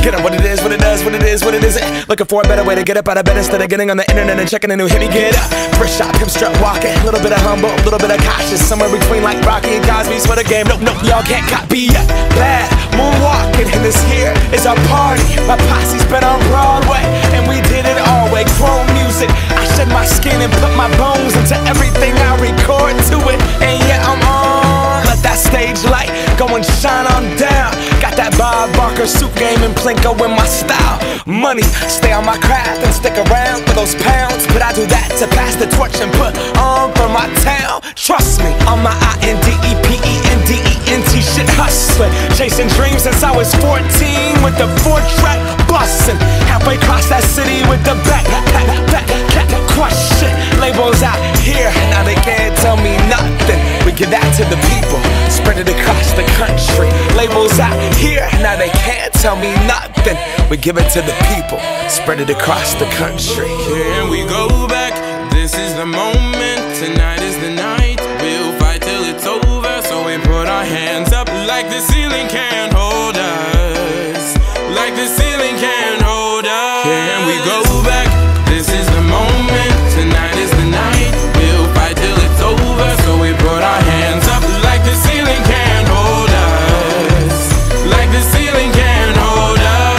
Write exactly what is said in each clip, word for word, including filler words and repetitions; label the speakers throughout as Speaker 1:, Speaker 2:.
Speaker 1: Get it, what it is, what it does, what it is, what it isn't. Looking for a better way to get up out of bed instead of getting on the internet and checking a new hit. Me get up, first shot, hip strut walking. A little bit of humble, a little bit of cautious. Somewhere between like Rocky and Cosby's for the game. Nope, nope, y'all can't copy yet. Bad moonwalking, and this here is our party. My posse's been on Broadway, and we did it all way. Chrome music, I shed my skin and put my bones into everything I record to it. And yeah, I'm on. Let that stage light go and shine on down. Got that Bob Barker suit game and Plinko in my style. Money, stay on my craft and stick around for those pounds. But I do that to pass the torch and put on for my town. Trust me, on my I N D E P E N D E N T shit hustling. Chasing dreams since I was fourteen with the four track bustin'. Halfway across that city with the back, back, back, back, crush shit. Labels out here, now they can't tell me nothing. We give that to the people, spread it across the country. Labels out here, now they can't tell me nothing. We give it to the people, spread it across the country.
Speaker 2: Can we go back? This is the moment, tonight is the night. We'll fight till it's over, so we put our hands up like the ceiling can't hold us. Like the ceiling can't hold us. Can we go back? This is the moment, tonight is the night. We'll fight till it's over, so we put our hands up like the ceiling can't hold us. Like the ceiling can't hold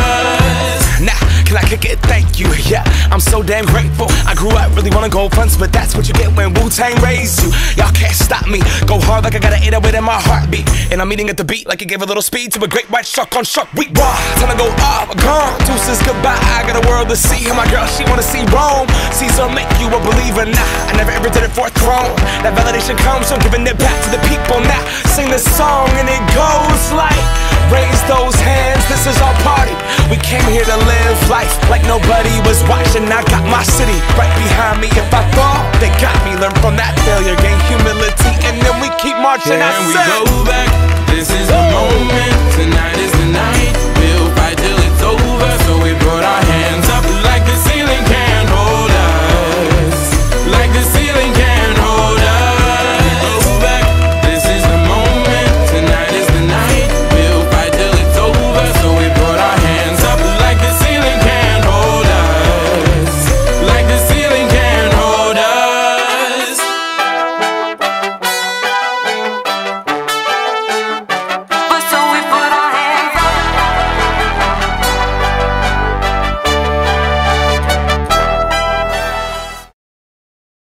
Speaker 2: us.
Speaker 1: Nah, can I kick it? Thank you, yeah, I'm so damn grateful. I grew up really wanna go fronts, but that's what you get when Wu-Tang raised you. Y'all can't stop me, go hard like I got an eight oh eight in my heartbeat. And I'm eating at the beat like it gave a little speed to a great white shark on shark week. Raw, time to go off, gone, deuces goodbye. I got a world to see, and my girl, she wanna see Rome. Caesar make you a believer, nah, I never ever did it for a throne. That validation comes from giving it back to the people. Now, sing this song and it goes like, raise those hands, this is our party. We came here to live life like nobody was watching. I got my city right behind me. If I fall, they got me. Learn from that failure, gain humility, and then we keep marching.
Speaker 2: Can
Speaker 1: I
Speaker 2: we
Speaker 1: said,
Speaker 2: go back?